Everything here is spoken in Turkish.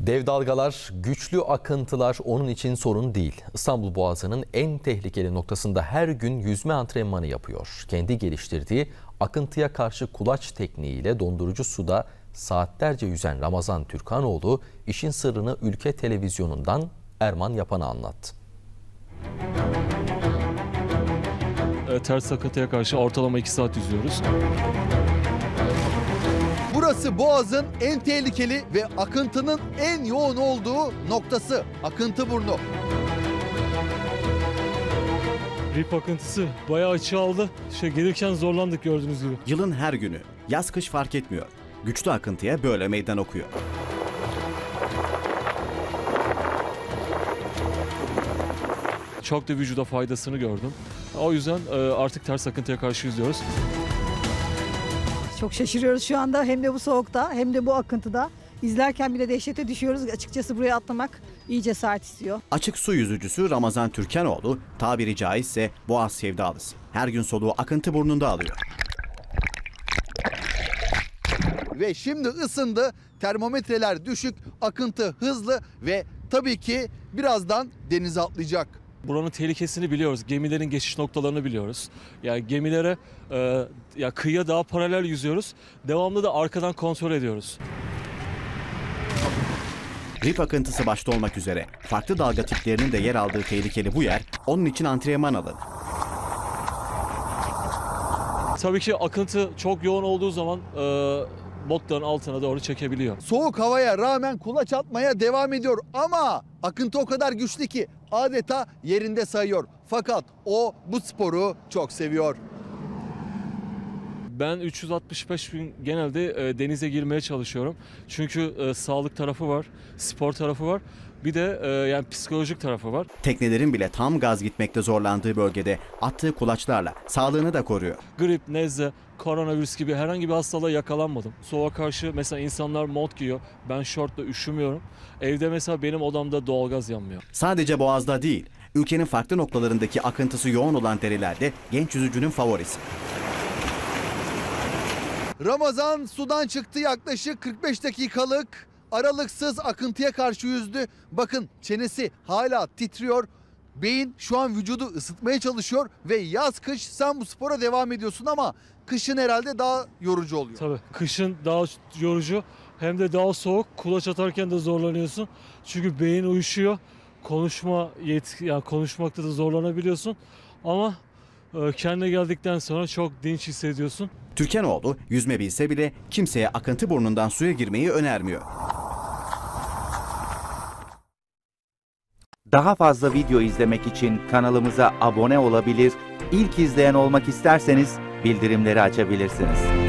Dev dalgalar, güçlü akıntılar onun için sorun değil. İstanbul Boğazı'nın en tehlikeli noktasında her gün yüzme antrenmanı yapıyor. Kendi geliştirdiği akıntıya karşı kulaç tekniğiyle dondurucu suda saatlerce yüzen Ramazan Türkanoğlu, işin sırrını Ülke Televizyonu'ndan Erman Yapan'a anlattı. Ters akıntıya karşı ortalama 2 saat yüzüyoruz. Burası Boğaz'ın en tehlikeli ve akıntının en yoğun olduğu noktası. Akıntıburnu. Rip akıntısı bayağı açı aldı. Gelirken zorlandık gördüğünüz gibi. Yılın her günü, yaz kış fark etmiyor. Güçlü akıntıya böyle meydan okuyor. Çok da vücuda faydasını gördüm. O yüzden artık ters akıntıya karşı yüzüyoruz. Çok şaşırıyoruz şu anda, hem de bu soğukta hem de bu akıntıda. İzlerken bile dehşete düşüyoruz. Açıkçası buraya atlamak iyi cesaret istiyor. Açık su yüzücüsü Ramazan Türkanoğlu, tabiri caizse Boğaz sevdalısı. Her gün soluğu akıntı burnunda alıyor. Ve şimdi ısındı. Termometreler düşük, akıntı hızlı ve tabii ki birazdan denize atlayacak. Buranın tehlikesini biliyoruz. Gemilerin geçiş noktalarını biliyoruz. Yani gemilere kıyıya daha paralel yüzüyoruz. Devamlı da arkadan kontrol ediyoruz. Rip akıntısı başta olmak üzere farklı dalga tiplerinin de yer aldığı tehlikeli bu yer onun için antrenman alanı. Tabii ki akıntı çok yoğun olduğu zaman botların altına doğru çekebiliyor. Soğuk havaya rağmen kulaç atmaya devam ediyor ama akıntı o kadar güçlü ki adeta yerinde sayıyor. Fakat o bu sporu çok seviyor. Ben 365 gün genelde denize girmeye çalışıyorum. Çünkü sağlık tarafı var, spor tarafı var. Bir de yani psikolojik tarafı var. Teknelerin bile tam gaz gitmekte zorlandığı bölgede attığı kulaçlarla sağlığını da koruyor. Grip, nezle, koronavirüs gibi herhangi bir hastalığa yakalanmadım. Soğuğa karşı mesela insanlar mont giyiyor. Ben şortla üşümüyorum. Evde mesela benim odamda doğalgaz yanmıyor. Sadece Boğaz'da değil, ülkenin farklı noktalarındaki akıntısı yoğun olan derelerde genç yüzücünün favorisi. Ramazan sudan çıktı, yaklaşık 45 dakikalık aralıksız akıntıya karşı yüzdü. Bakın çenesi hala titriyor. Beyin şu an vücudu ısıtmaya çalışıyor ve yaz kış sen bu spora devam ediyorsun ama kışın herhalde daha yorucu oluyor. Tabii kışın daha yorucu hem de daha soğuk. Kulaç atarken de zorlanıyorsun. Çünkü beyin uyuşuyor. Konuşmakta da zorlanabiliyorsun. Ama kendine geldikten sonra çok dinç hissediyorsun. Türkanoğlu yüzme bilse bile kimseye akıntı burnundan suya girmeyi önermiyor. Daha fazla video izlemek için kanalımıza abone olabilir, ilk izleyen olmak isterseniz bildirimleri açabilirsiniz.